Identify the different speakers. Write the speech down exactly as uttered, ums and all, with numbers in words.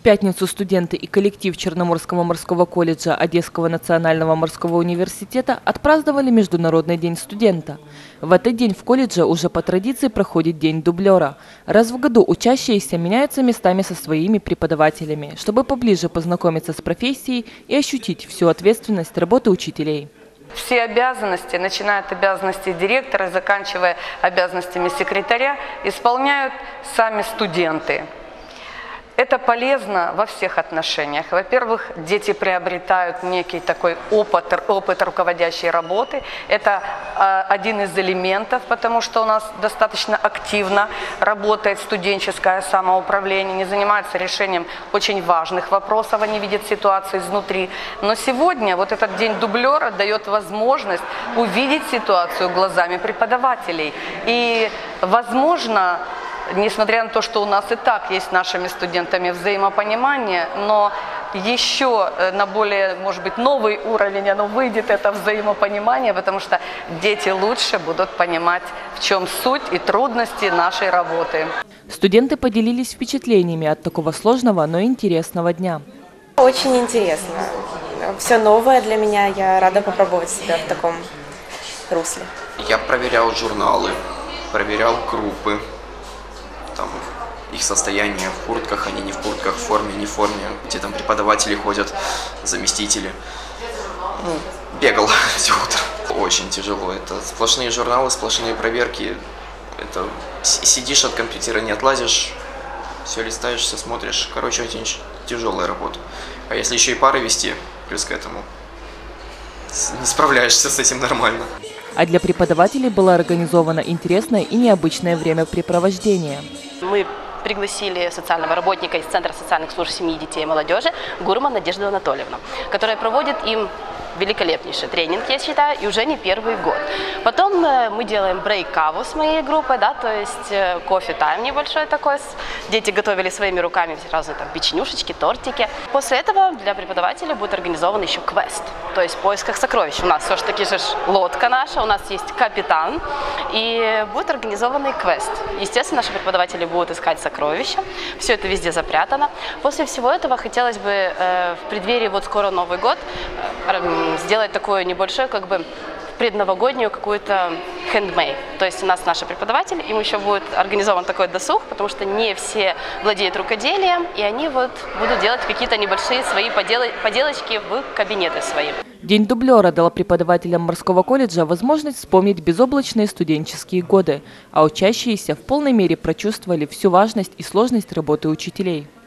Speaker 1: пятницу студенты и коллектив Черноморского морского колледжа Одесского национального морского университета отпраздновали Международный день студента. В этот день в колледже уже по традиции проходит День дублера. Раз в году учащиеся меняются местами со своими преподавателями, чтобы поближе познакомиться с профессией и ощутить всю ответственность работы учителей.
Speaker 2: Все обязанности, начиная от обязанностей директора, заканчивая обязанностями секретаря, исполняют сами студенты. Это полезно во всех отношениях. Во-первых, дети приобретают некий такой опыт, опыт руководящей работы. Это э, один из элементов, потому что у нас достаточно активно работает студенческое самоуправление, не занимается решением очень важных вопросов, они видят ситуацию изнутри. Но сегодня вот этот день дублера дает возможность увидеть ситуацию глазами преподавателей. И, возможно, несмотря на то, что у нас и так есть с нашими студентами взаимопонимание, но еще на более, может быть, новый уровень оно выйдет, это взаимопонимание, потому что дети лучше будут понимать, в чем суть и трудности нашей работы.
Speaker 1: Студенты поделились впечатлениями от такого сложного, но интересного дня.
Speaker 3: Очень интересно. Все новое для меня, я рада попробовать себя в таком русле.
Speaker 4: Я проверял журналы, проверял группы. Там их состояние в куртках, они не в куртках, в форме, не в форме, где там преподаватели ходят, заместители. Ну, бегал все утро. Очень тяжело. Это сплошные журналы, сплошные проверки. Это сидишь от компьютера, не отлазишь, все листаешь, все смотришь. Короче, очень тяжелая работа. А если еще и пары вести, плюс к этому, не справляешься с этим нормально.
Speaker 1: А для преподавателей было организовано интересное и необычное времяпрепровождение.
Speaker 5: Мы пригласили социального работника из Центра социальных служб семьи, детей и молодежи Гурман Надежду Анатольевну, которая проводит им великолепнейший тренинг, я считаю, и уже не первый год. Потом мы делаем брейк-каву с моей группой, да, то есть кофе-тайм небольшой такой. Дети готовили своими руками разные там печенюшечки, тортики. После этого для преподавателя будет организован еще квест, то есть в поисках сокровищ. У нас все-таки же лодка наша, у нас есть капитан, и будет организованный квест. Естественно, наши преподаватели будут искать сокровища, все это везде запрятано. После всего этого хотелось бы э, в преддверии, вот скоро Новый год, э, сделать такую небольшую, как бы, предновогоднюю какую-то handmade. То есть у нас наши преподаватели, им еще будет организован такой досуг, потому что не все владеют рукоделием, и они вот будут делать какие-то небольшие свои поделочки в кабинеты свои.
Speaker 1: День дублера дал преподавателям морского колледжа возможность вспомнить безоблачные студенческие годы, а учащиеся в полной мере прочувствовали всю важность и сложность работы учителей.